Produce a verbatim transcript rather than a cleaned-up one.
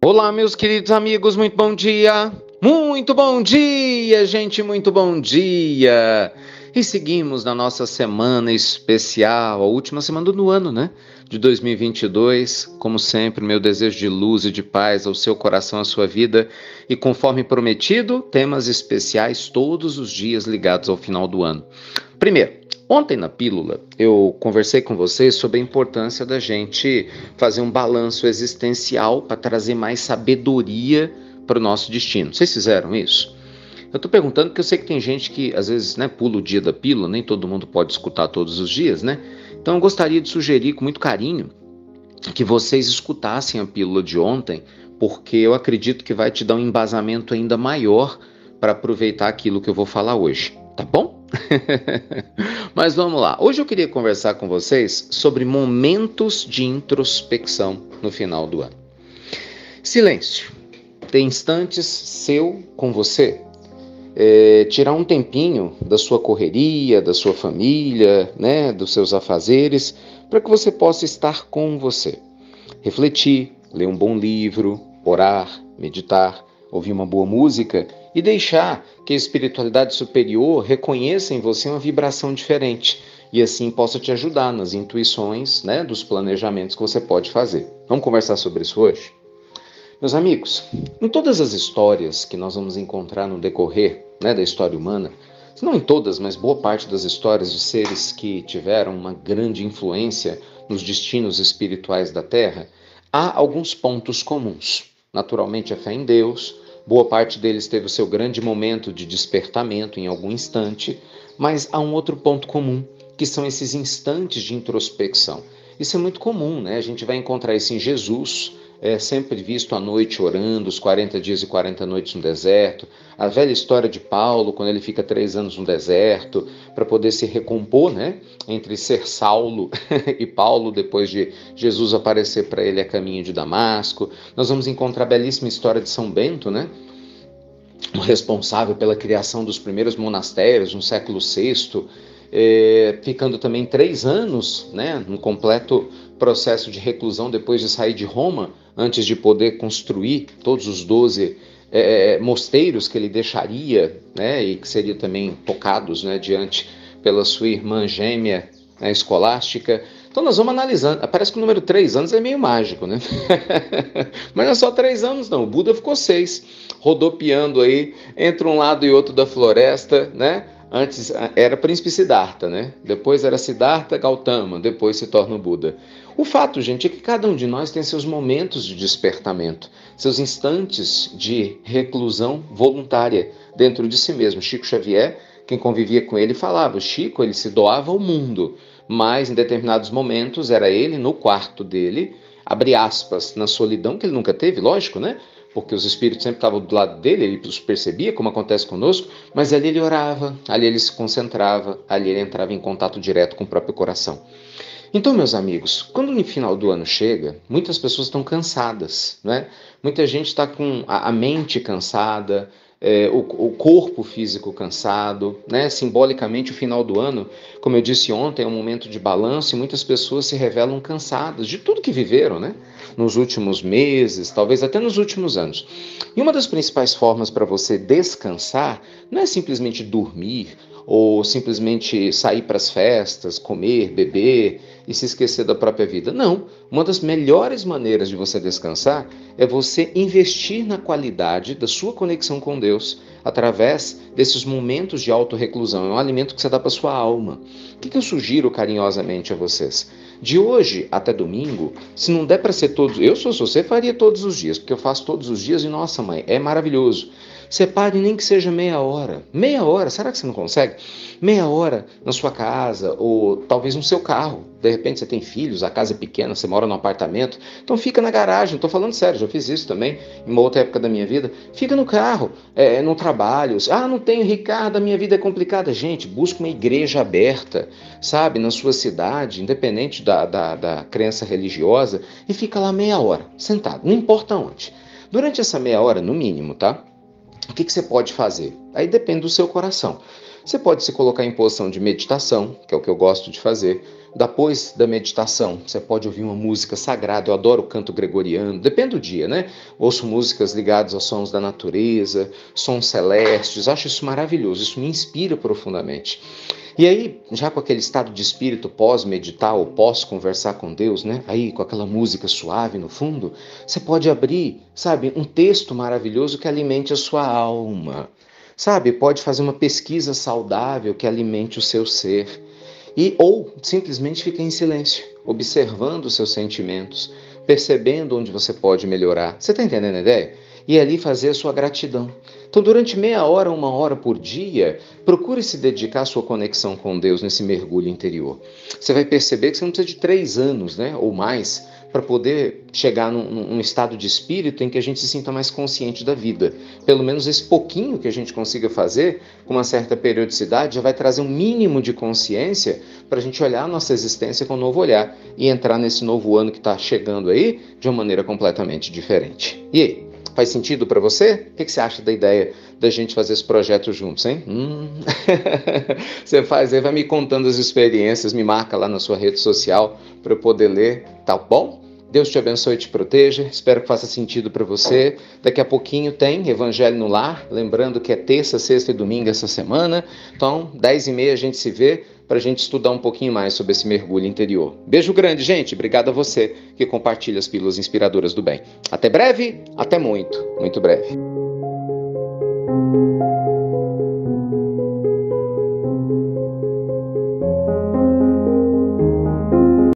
Olá, meus queridos amigos, muito bom dia! Muito bom dia, gente, muito bom dia! E seguimos na nossa semana especial, a última semana do ano, né? De dois mil e vinte e dois. Como sempre, meu desejo de luz e de paz ao seu coração, à sua vida. E conforme prometido, temas especiais todos os dias ligados ao final do ano. Primeiro, ontem na pílula eu conversei com vocês sobre a importância da gente fazer um balanço existencial para trazer mais sabedoria para o nosso destino. Vocês fizeram isso? Eu estou perguntando porque eu sei que tem gente que às vezes, né, pula o dia da pílula, nem todo mundo pode escutar todos os dias, né? Então eu gostaria de sugerir com muito carinho que vocês escutassem a pílula de ontem, porque eu acredito que vai te dar um embasamento ainda maior para aproveitar aquilo que eu vou falar hoje, tá bom? Mas vamos lá. Hoje eu queria conversar com vocês sobre momentos de introspecção no final do ano. Silêncio. Tem instantes seu com você. É, tirar um tempinho da sua correria, da sua família, né, dos seus afazeres, para que você possa estar com você. Refletir, ler um bom livro, orar, meditar, ouvir uma boa música e deixar que a espiritualidade superior reconheça em você uma vibração diferente e assim possa te ajudar nas intuições, né, dos planejamentos que você pode fazer. Vamos conversar sobre isso hoje? Meus amigos, em todas as histórias que nós vamos encontrar no decorrer, né, da história humana, não em todas, mas boa parte das histórias de seres que tiveram uma grande influência nos destinos espirituais da Terra, há alguns pontos comuns. Naturalmente, a fé em Deus, boa parte deles teve o seu grande momento de despertamento em algum instante, mas há um outro ponto comum, que são esses instantes de introspecção. Isso é muito comum, né? A gente vai encontrar isso em Jesus, é sempre visto à noite orando, os quarenta dias e quarenta noites no deserto. A velha história de Paulo, quando ele fica três anos no deserto, para poder se recompor, né? Entre ser Saulo e Paulo, depois de Jesus aparecer para ele a caminho de Damasco. Nós vamos encontrar a belíssima história de São Bento, né? O responsável pela criação dos primeiros monastérios no século sexto, é, ficando também três anos, né, no completo processo de reclusão depois de sair de Roma, antes de poder construir todos os doze é, mosteiros que ele deixaria, né, e que seriam também tocados, né, diante pela sua irmã gêmea, né, escolástica. Então nós vamos analisando. Parece que o número três anos é meio mágico, né? Mas não é só três anos, não. O Buda ficou seis, rodopiando aí entre um lado e outro da floresta, né? Antes era Príncipe Siddhartha, né? Depois era Siddhartha Gautama, depois se torna o Buda. O fato, gente, é que cada um de nós tem seus momentos de despertamento, seus instantes de reclusão voluntária dentro de si mesmo. Chico Xavier, quem convivia com ele, falava, Chico, ele se doava ao mundo, mas em determinados momentos era ele no quarto dele, abre aspas, na solidão que ele nunca teve, lógico, né? Porque os espíritos sempre estavam do lado dele, ele os percebia, como acontece conosco, mas ali ele orava, ali ele se concentrava, ali ele entrava em contato direto com o próprio coração. Então, meus amigos, quando no final do ano chega, muitas pessoas estão cansadas, né? Muita gente está com a, a mente cansada, é, o, o corpo físico cansado, né? Simbolicamente, o final do ano, como eu disse ontem, é um momento de balanço e muitas pessoas se revelam cansadas de tudo que viveram, né? Nos últimos meses, talvez até nos últimos anos. E uma das principais formas para você descansar não é simplesmente dormir ou simplesmente sair para as festas, comer, beber e se esquecer da própria vida. Não, uma das melhores maneiras de você descansar é você investir na qualidade da sua conexão com Deus através desses momentos de autorreclusão. É um alimento que você dá para sua alma. O que eu sugiro carinhosamente a vocês? De hoje até domingo, se não der para ser todos... Eu, se fosse você, faria todos os dias, porque eu faço todos os dias e, nossa mãe, é maravilhoso. Separe nem que seja meia hora. Meia hora, será que você não consegue? Meia hora na sua casa ou talvez no seu carro. De repente você tem filhos, a casa é pequena, você mora num apartamento. Então fica na garagem, estou falando sério, já fiz isso também em uma outra época da minha vida. Fica no carro, é, no trabalho. Ah, não tenho, Ricardo, a minha vida é complicada. Gente, busca uma igreja aberta, sabe, na sua cidade, independente da, da, da crença religiosa, e fica lá meia hora, sentado, não importa onde. Durante essa meia hora, no mínimo, tá? O que, que você pode fazer? Aí depende do seu coração. Você pode se colocar em posição de meditação, que é o que eu gosto de fazer. Depois da meditação, você pode ouvir uma música sagrada. Eu adoro o canto gregoriano, depende do dia, né? Ouço músicas ligadas aos sons da natureza, sons celestes, acho isso maravilhoso, isso me inspira profundamente. E aí, já com aquele estado de espírito pós-meditar ou pós-conversar com Deus, né? Aí, com aquela música suave no fundo, você pode abrir, sabe, um texto maravilhoso que alimente a sua alma. Sabe, pode fazer uma pesquisa saudável que alimente o seu ser. E, ou simplesmente ficar em silêncio, observando os seus sentimentos, percebendo onde você pode melhorar. Você está entendendo a ideia? E ali fazer a sua gratidão. Então, durante meia hora, uma hora por dia, procure se dedicar à sua conexão com Deus nesse mergulho interior. Você vai perceber que você não precisa de três anos, né, ou mais, para poder chegar num, num estado de espírito em que a gente se sinta mais consciente da vida. Pelo menos esse pouquinho que a gente consiga fazer, com uma certa periodicidade, já vai trazer um mínimo de consciência para a gente olhar a nossa existência com um novo olhar e entrar nesse novo ano que está chegando aí de uma maneira completamente diferente. E aí? Faz sentido para você? O que você acha da ideia da gente fazer esse projeto juntos, hein? Hum. Você faz aí, vai me contando as experiências, me marca lá na sua rede social para eu poder ler, tá bom? Deus te abençoe e te proteja, espero que faça sentido para você. Daqui a pouquinho tem Evangelho no Lar, lembrando que é terça, sexta e domingo essa semana. Então, dez e meia a gente se vê para a gente estudar um pouquinho mais sobre esse mergulho interior. Beijo grande, gente. Obrigado a você que compartilha as pílulas inspiradoras do bem. Até breve, até muito, muito breve.